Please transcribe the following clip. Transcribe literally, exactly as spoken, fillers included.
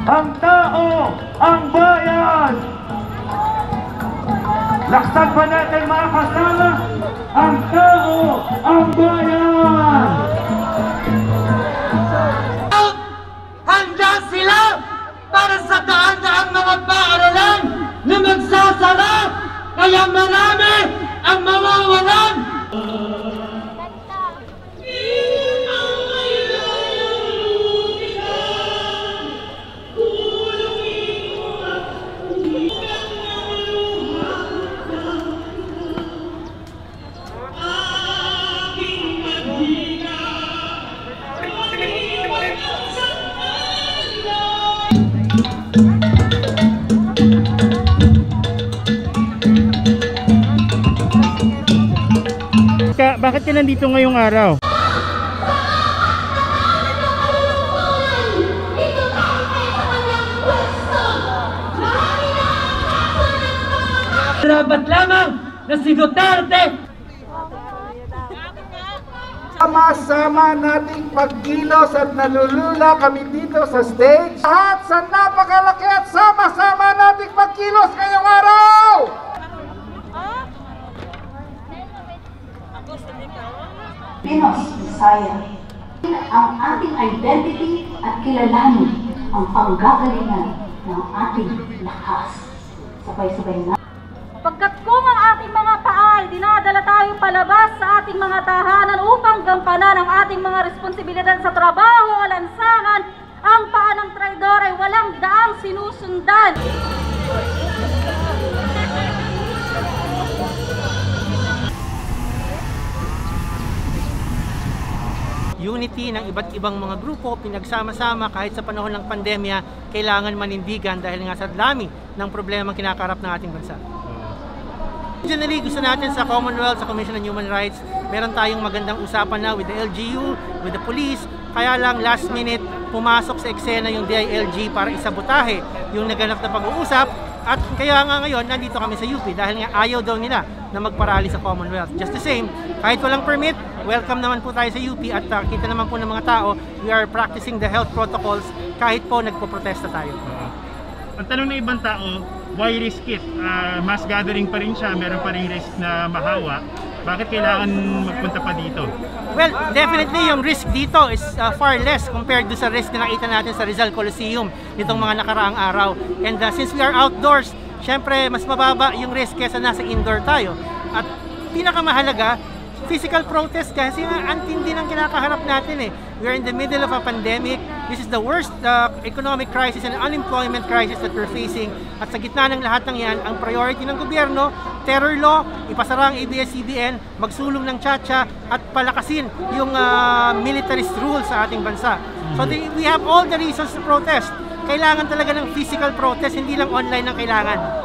ang tao, ang bayan. Laksan pa natin mga kasama, ang tao, ang bayan. Handa sila para sa daan-daang mga paaralan na magsasara, kaya marami ang mawawalan. Bakit ka nandito ngayong araw? Dapat lamang na si Duterte. Sama-sama nating pagkilos at nalulula kami dito sa stage. Lahat sa napakalaki at sama-sama nating pagkilos ngayong araw! Pinos, Bisaya, ang ating identity at kilalanin ang panggagalingan ng ating lakas. Sabay-sabay na. Pagkat kung ang ating mga paa ay dinadala tayo palabas sa ating mga tahanan upang gampanan ang ating mga responsibilidad sa trabaho o lansangan, ang paa ng traidor ay walang daang sinusundan. Unity ng iba't ibang mga grupo, pinagsama-sama kahit sa panahon ng pandemya, kailangan manindigan dahil nga sa dami ng problema kinakarap ng ating bansa. Generally, gusto natin sa Commonwealth, sa Commission on Human Rights, meron tayong magandang usapan na with the L G U, with the police, kaya lang last minute pumasok sa eksena yung D I L G para isabotahe yung naganap na pag-uusap, at kaya nga ngayon nandito kami sa U P dahil nga ayaw daw nila na magparali sa Commonwealth. Just the same, kahit walang permit, welcome naman po tayo sa U P at uh, kita naman po ng mga tao, we are practicing the health protocols kahit po nagpo-protesta tayo. Uh, ang tanong ng ibang tao, why risk it? Uh, mass gathering pa rin siya, meron pa rin risk na mahawa. Bakit kailangan magpunta pa dito? Well, definitely yung risk dito is uh, far less compared to sa risk na nakita natin sa Rizal Coliseum nitong mga nakaraang araw. And uh, since we are outdoors, syempre mas mababa yung risk kesa nasa indoor tayo. At pinakamahalaga, physical protest kasi nga antindi ng kinakaharap natin eh. We are in the middle of a pandemic. This is the worst uh, economic crisis and unemployment crisis that we're facing. At sa gitna ng lahat ng yan, ang priority ng gobyerno, terror law, ipasara ang A B S C B N, magsulong ng tsa-tsa at palakasin yung uh, militarist rule sa ating bansa. So the, we have all the reasons to protest. Kailangan talaga ng physical protest, hindi lang online ang kailangan.